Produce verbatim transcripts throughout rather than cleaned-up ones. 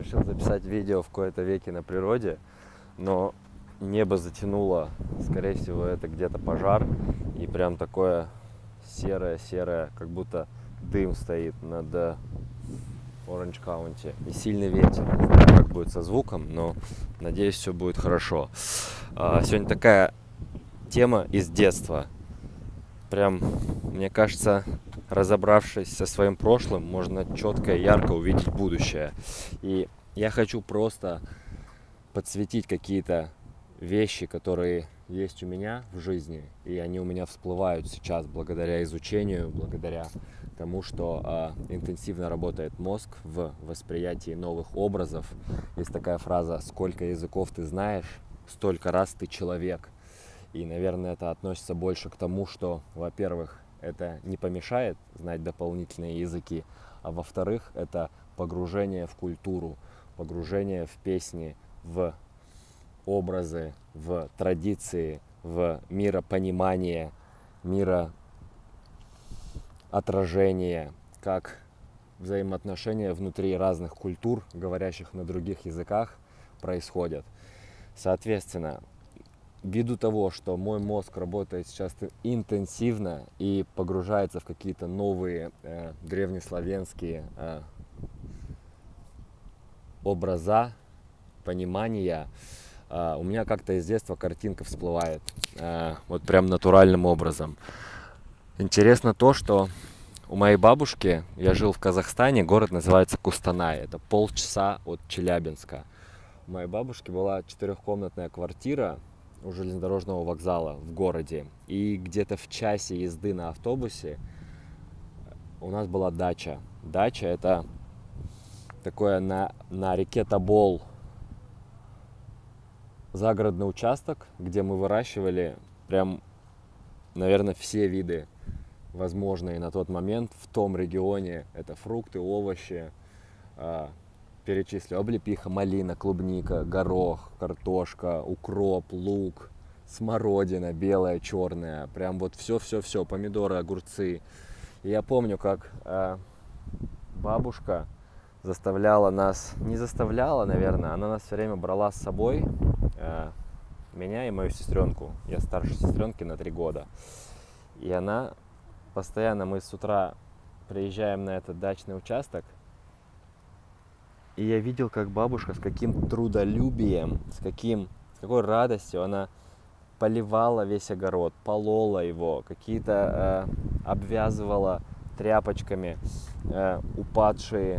решил записать видео в кои-то веки на природе, но небо затянуло, скорее всего, это где-то пожар, и прям такое серое-серое, как будто дым стоит над Оранж Каунти, и сильный ветер. Не знаю, как будет со звуком, но надеюсь, все будет хорошо. А, сегодня такая тема из детства. Прям, мне кажется, разобравшись со своим прошлым, можно четко и ярко увидеть будущее. И я хочу просто подсветить какие-то вещи, которые есть у меня в жизни, и они у меня всплывают сейчас благодаря изучению, благодаря тому, что э, интенсивно работает мозг в восприятии новых образов. Есть такая фраза: «Сколько языков ты знаешь, столько раз ты человек». И, наверное, это относится больше к тому, что, во-первых, это не помешает знать дополнительные языки, а во-вторых, это погружение в культуру, погружение в песни, в образы, в традиции, в миропонимание, мироотражение, как взаимоотношения внутри разных культур, говорящих на других языках, происходят. Соответственно, ввиду того, что мой мозг работает сейчас интенсивно и погружается в какие-то новые э, древнеславянские э, образа, понимания, Uh, у меня как-то из детства картинка всплывает, uh, вот прям натуральным образом. Интересно то, что у моей бабушки, я жил в Казахстане, город называется Кустанай, это полчаса от Челябинска. У моей бабушки была четырехкомнатная квартира у железнодорожного вокзала в городе, и где-то в часе езды на автобусе у нас была дача. Дача — это такое на, на реке Тобол загородный участок, где мы выращивали прям, наверное, все виды возможные на тот момент в том регионе. Это фрукты, овощи, э, перечислю: облепиха, малина, клубника, горох, картошка, укроп, лук, смородина белая, черная, прям вот все-все-все, помидоры, огурцы. И я помню, как э, бабушка заставляла нас, не заставляла, наверное, она нас все время брала с собой, э, меня и мою сестренку. Я старше сестренки на три года. И она постоянно, мы с утра приезжаем на этот дачный участок, и я видел, как бабушка с каким трудолюбием, с, каким, с какой радостью она поливала весь огород, полола его, какие-то э, обвязывала тряпочками э, упадшие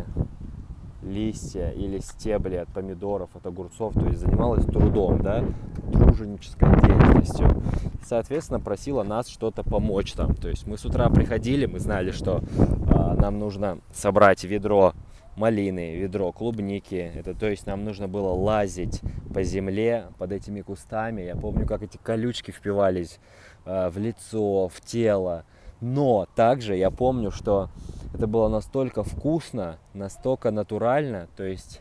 листья или стебли от помидоров, от огурцов, то есть занималась трудом, да, труженической деятельностью. Соответственно, просила нас что-то помочь там. То есть мы с утра приходили, мы знали, что а, нам нужно собрать ведро малины, ведро клубники. Это, то есть нам нужно было лазить по земле под этими кустами. Я помню, как эти колючки впивались а, в лицо, в тело. Но также я помню, что это было настолько вкусно, настолько натурально. То есть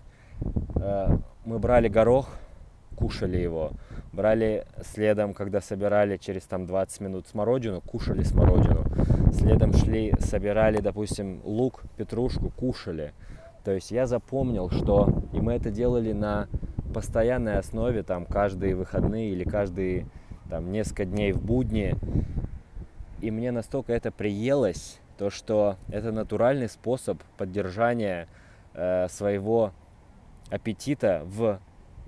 э, мы брали горох, кушали его, брали следом, когда собирали через там двадцать минут смородину, кушали смородину. Следом шли, собирали, допустим, лук, петрушку, кушали. То есть я запомнил, что и мы это делали на постоянной основе, там каждые выходные или каждые там несколько дней в будни. И мне настолько это приелось, то что это натуральный способ поддержания э, своего аппетита в,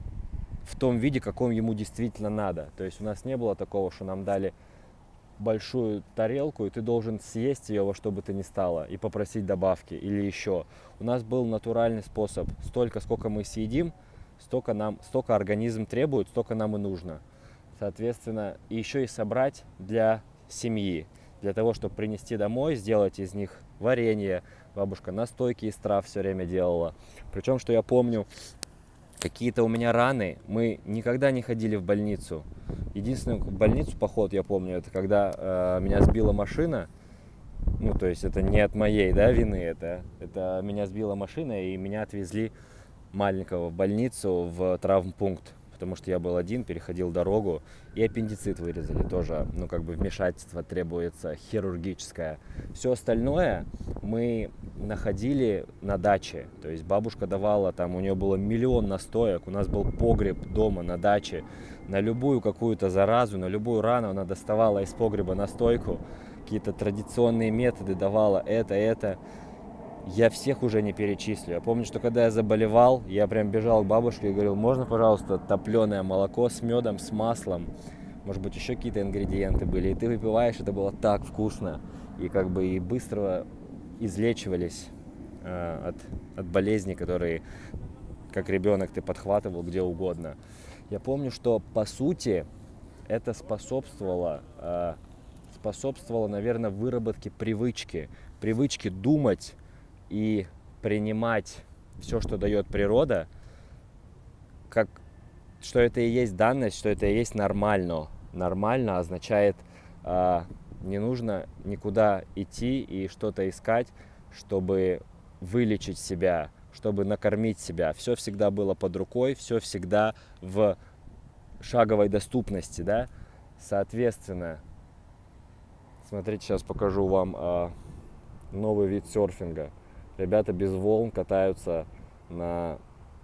в том виде, каком ему действительно надо. То есть у нас не было такого, что нам дали большую тарелку, и ты должен съесть ее во что бы то ни стало и попросить добавки или еще. У нас был натуральный способ. Столько, сколько мы съедим, столько, нам, столько организм требует, столько нам и нужно. Соответственно, и еще и собрать для семьи, для того, чтобы принести домой, сделать из них варенье. Бабушка настойки из трав все время делала. Причем, что я помню, какие-то у меня раны, мы никогда не ходили в больницу. Единственный в больницу поход, я помню, это когда э, меня сбила машина. Ну, то есть это не от моей, да, вины, это, это меня сбила машина, и меня отвезли маленького в больницу, в травмпункт. потому что я был один, переходил дорогу, и аппендицит вырезали тоже, ну, как бы вмешательство требуется хирургическое. Все остальное мы находили на даче, то есть бабушка давала, там у нее было миллион настоек, у нас был погреб дома на даче, на любую какую-то заразу, на любую рану она доставала из погреба настойку, какие-то традиционные методы давала, это, это. Я всех уже не перечислю. Я помню, что когда я заболевал, я прям бежал к бабушке и говорил: можно, пожалуйста, топленое молоко с медом, с маслом, может быть, еще какие-то ингредиенты были. И ты выпиваешь, это было так вкусно. И как бы и быстро излечивались э, от, от болезней, которые, как ребенок, ты подхватывал где угодно. Я помню, что по сути это способствовало, э, способствовало, наверное, выработке привычки, привычки думать и принимать все, что дает природа, как что это и есть данность, что это и есть нормально. Нормально означает, э, не нужно никуда идти и что-то искать, чтобы вылечить себя, чтобы накормить себя. Все всегда было под рукой, все всегда в шаговой доступности, да. Соответственно, смотрите, сейчас покажу вам э, новый вид серфинга. Ребята без волн катаются на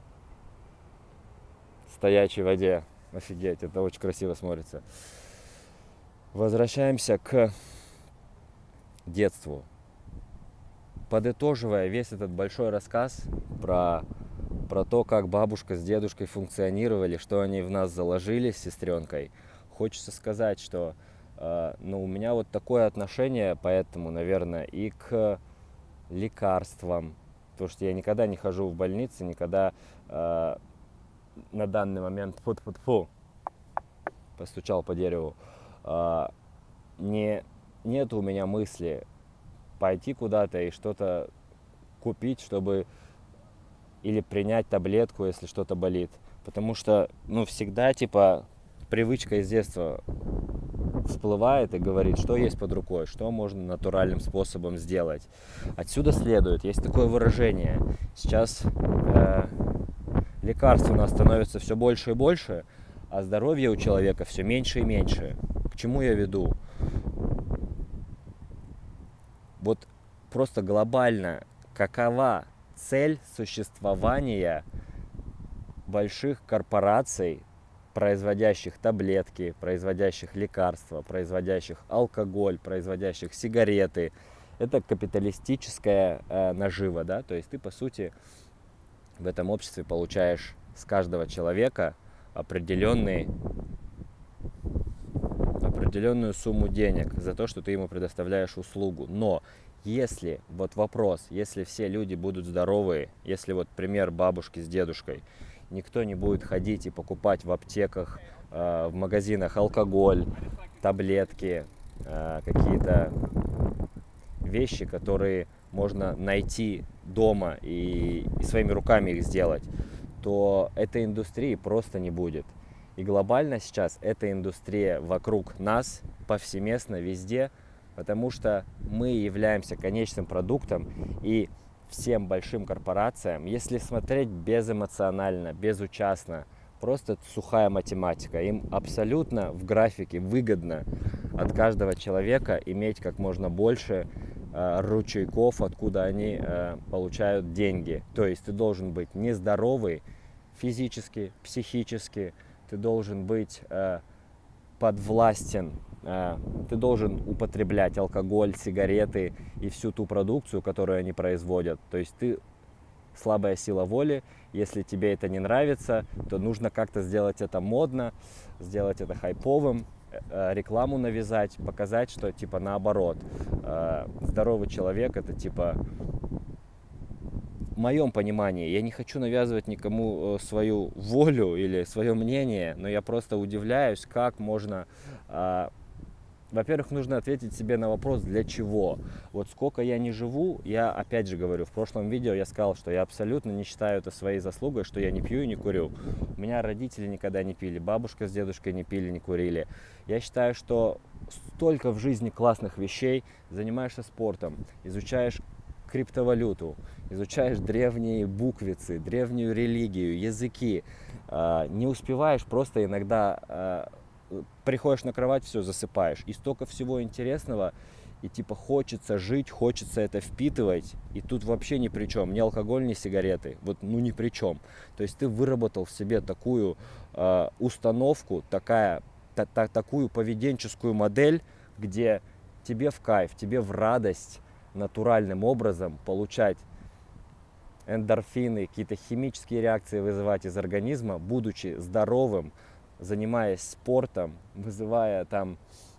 стоячей воде. Офигеть, это очень красиво смотрится. Возвращаемся к детству. Подытоживая весь этот большой рассказ про, про то, как бабушка с дедушкой функционировали, что они в нас заложили с сестренкой, хочется сказать, что э, ну, у меня вот такое отношение, поэтому, наверное, и к лекарствам, потому что я никогда не хожу в больницы, никогда э, на данный момент фу-фу-фу, постучал по дереву, э, не, нет у меня мысли пойти куда-то и что-то купить, чтобы или принять таблетку, если что-то болит, потому что, ну, всегда, типа, привычка из детства всплывает и говорит, что есть под рукой, что можно натуральным способом сделать. Отсюда следует, есть такое выражение, сейчас э, лекарств у нас становится все больше и больше, а здоровье у человека все меньше и меньше. К чему я веду? Вот просто глобально, какова цель существования больших корпораций, производящих таблетки, производящих лекарства, производящих алкоголь, производящих сигареты? Это капиталистическая э, нажива, да, то есть ты, по сути, в этом обществе получаешь с каждого человека определенный, определенную сумму денег за то, что ты ему предоставляешь услугу. Но если, вот вопрос, если все люди будут здоровые, если вот пример бабушки с дедушкой, никто не будет ходить и покупать в аптеках, э, в магазинах алкоголь, таблетки, э, какие-то вещи, которые можно найти дома и, и своими руками их сделать, то этой индустрии просто не будет. И глобально сейчас эта индустрия вокруг нас, повсеместно, везде, потому что мы являемся конечным продуктом, и всем большим корпорациям, если смотреть безэмоционально, безучастно, просто сухая математика, им абсолютно в графике выгодно от каждого человека иметь как можно больше э, ручейков, откуда они э, получают деньги. То есть ты должен быть нездоровый физически, психически, ты должен быть э, подвластен, э, ты должен употреблять алкоголь, сигареты и всю ту продукцию, которую они производят. То есть ты слабая сила воли, если тебе это не нравится, то нужно как-то сделать это модно, сделать это хайповым, э, рекламу навязать, показать, что типа наоборот, э, здоровый человек это типа... В моем понимании, я не хочу навязывать никому свою волю или свое мнение, но я просто удивляюсь, как можно... Э, во-первых, нужно ответить себе на вопрос, для чего. Вот сколько я не живу, я опять же говорю, в прошлом видео я сказал, что я абсолютно не считаю это своей заслугой, что я не пью и не курю. У меня родители никогда не пили, бабушка с дедушкой не пили, не курили. Я считаю, что столько в жизни классных вещей, занимаешься спортом, изучаешь криптовалюту, изучаешь древние буквицы, древнюю религию, языки, не успеваешь, просто иногда приходишь на кровать, все, засыпаешь. И столько всего интересного, и типа хочется жить, хочется это впитывать, и тут вообще ни при чем, ни алкоголь, ни сигареты, вот ну ни при чем. То есть ты выработал в себе такую э, установку, такая, та, та, такую поведенческую модель, где тебе в кайф, тебе в радость натуральным образом получать эндорфины, какие-то химические реакции вызывать из организма, будучи здоровым, занимаясь спортом, вызывая там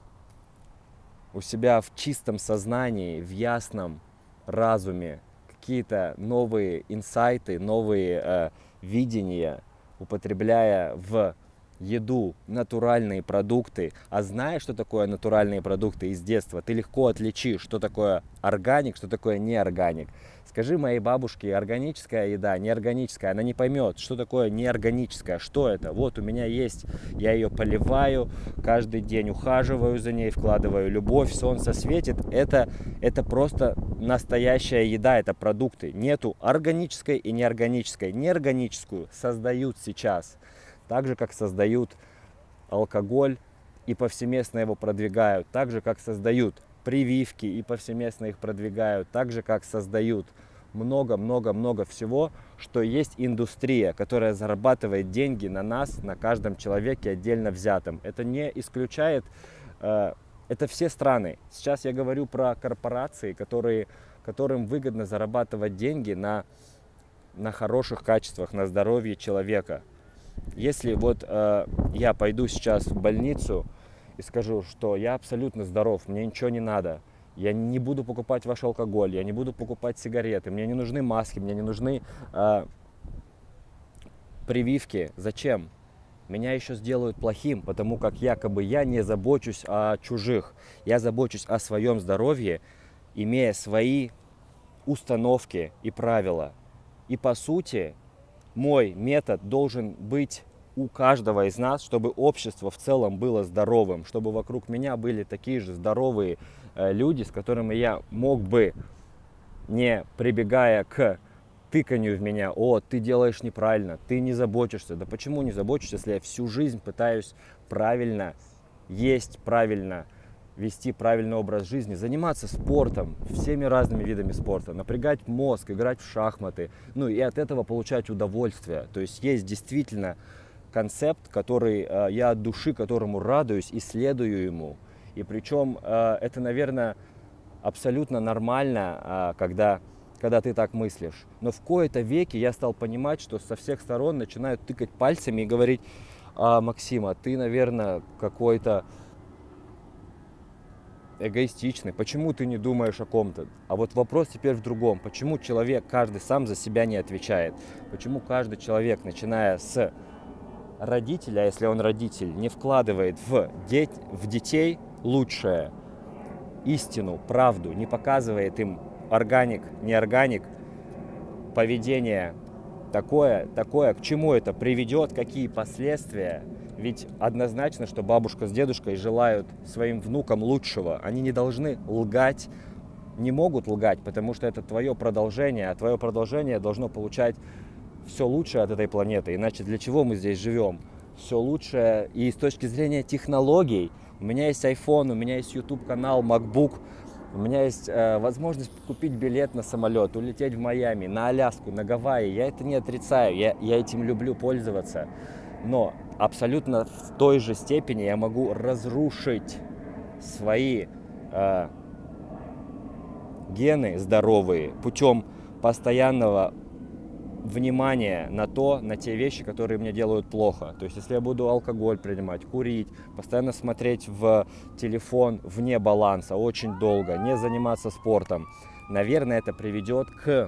у себя в чистом сознании, в ясном разуме какие-то новые инсайты, новые э, видения, употребляя в еду натуральные продукты. А знаешь, что такое натуральные продукты из детства, ты легко отличишь, что такое органик, что такое неорганик. Скажи моей бабушке, органическая еда, неорганическая, она не поймет, что такое неорганическая, что это. Вот у меня есть, я ее поливаю, каждый день ухаживаю за ней, вкладываю любовь, солнце светит. Это, это просто настоящая еда, это продукты. Нету органической и неорганической. Неорганическую создают сейчас, так же, как создают алкоголь и повсеместно его продвигают, так же, как создают прививки и повсеместно их продвигают, так же, как создают много-много-много всего, что есть индустрия, которая зарабатывает деньги на нас, на каждом человеке отдельно взятом. Это не исключает, э, это все страны. Сейчас я говорю про корпорации, которые, которым выгодно зарабатывать деньги на, на хороших качествах, на здоровье человека. Если вот э, я пойду сейчас в больницу и скажу, что я абсолютно здоров, мне ничего не надо, я не буду покупать ваш алкоголь, я не буду покупать сигареты, мне не нужны маски, мне не нужны э, прививки. Зачем? Меня еще сделают плохим, потому как якобы я не забочусь о чужих, я забочусь о своем здоровье, имея свои установки и правила. И по сути, мой метод должен быть у каждого из нас, чтобы общество в целом было здоровым, чтобы вокруг меня были такие же здоровые э, люди, с которыми я мог бы, не прибегая к тыканью в меня: о, ты делаешь неправильно, ты не заботишься. Да почему не заботишься, если я всю жизнь пытаюсь правильно есть, правильно вести правильный образ жизни, заниматься спортом, всеми разными видами спорта, напрягать мозг, играть в шахматы, ну и от этого получать удовольствие. То есть есть действительно концепт, который э, я от души, которому радуюсь и следую ему. И причем э, это, наверное, абсолютно нормально, э, когда, когда ты так мыслишь. Но в кои-то веки я стал понимать, что со всех сторон начинают тыкать пальцами и говорить: а, Максим, а ты, наверное, какой-то эгоистичный, почему ты не думаешь о ком-то? А вот вопрос теперь в другом. Почему человек, каждый сам за себя не отвечает? Почему каждый человек, начиная с родителя, а если он родитель, не вкладывает в, деть, в детей лучшее, истину, правду, не показывает им органик, неорганик, поведение такое, такое, к чему это приведет, какие последствия? Ведь однозначно, что бабушка с дедушкой желают своим внукам лучшего. Они не должны лгать, не могут лгать, потому что это твое продолжение, а твое продолжение должно получать все лучшее от этой планеты. Иначе для чего мы здесь живем? Все лучшее. И с точки зрения технологий, у меня есть iPhone, у меня есть YouTube канал, MacBook, у меня есть э, возможность купить билет на самолет, улететь в Майами, на Аляску, на Гавайи. Я это не отрицаю, я, я этим люблю пользоваться. Но абсолютно в той же степени я могу разрушить свои э, гены здоровые путем постоянного внимания на то, на те вещи, которые мне делают плохо. То есть, если я буду алкоголь принимать, курить, постоянно смотреть в телефон вне баланса очень долго, не заниматься спортом, наверное, это приведет к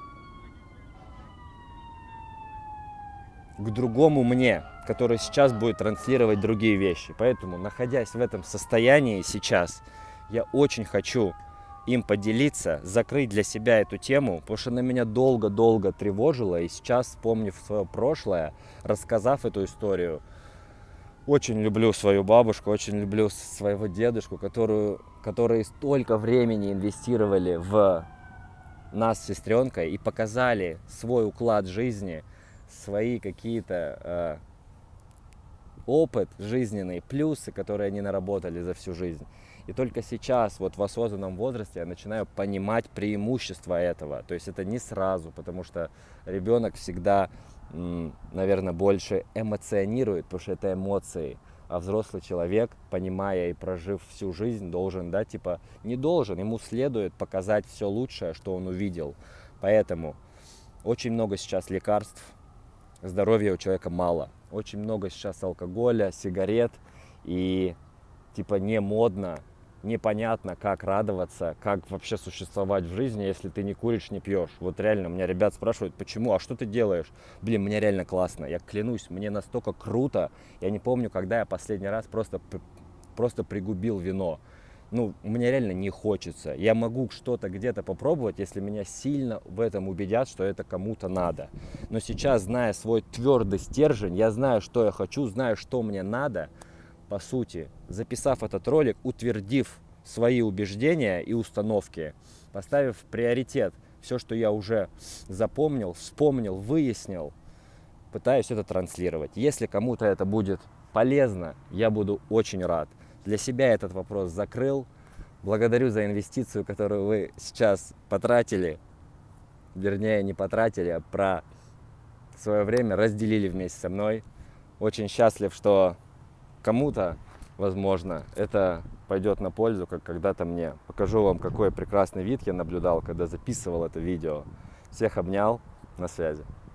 к другому мне, который сейчас будет транслировать другие вещи. Поэтому, находясь в этом состоянии сейчас, я очень хочу им поделиться, закрыть для себя эту тему, потому что она меня долго-долго тревожила. И сейчас, вспомнив свое прошлое, рассказав эту историю, очень люблю свою бабушку, очень люблю своего дедушку, которую, которые столько времени инвестировали в нас с сестренкой и показали свой уклад жизни, свои какие-то э, опыт жизненный, плюсы, которые они наработали за всю жизнь. И только сейчас, вот в осознанном возрасте, я начинаю понимать преимущества этого. То есть это не сразу, потому что ребенок всегда, наверное, больше эмоционирует, потому что это эмоции. А взрослый человек, понимая и прожив всю жизнь, должен, да, типа, не должен, ему следует показать все лучшее, что он увидел. Поэтому очень много сейчас лекарств, здоровья у человека мало. Очень много сейчас алкоголя, сигарет, и типа не модно, непонятно, как радоваться, как вообще существовать в жизни, если ты не куришь, не пьешь. Вот реально, у меня ребят спрашивают, почему, а что ты делаешь? Блин, мне реально классно, я клянусь, мне настолько круто. Я не помню, когда я последний раз просто, просто пригубил вино. Ну, мне реально не хочется. Я могу что-то где-то попробовать, если меня сильно в этом убедят, что это кому-то надо. Но сейчас, зная свой твердый стержень, я знаю, что я хочу, знаю, что мне надо. По сути, записав этот ролик, утвердив свои убеждения и установки, поставив в приоритет все, что я уже запомнил, вспомнил, выяснил, пытаюсь это транслировать. Если кому-то это будет полезно, я буду очень рад. Для себя этот вопрос закрыл. Благодарю за инвестицию, которую вы сейчас потратили, вернее, не потратили, а про свое время разделили вместе со мной. Очень счастлив, что кому-то, возможно, это пойдет на пользу, как когда-то мне. Покажу вам, какой прекрасный вид я наблюдал, когда записывал это видео. Всех обнял, на связи.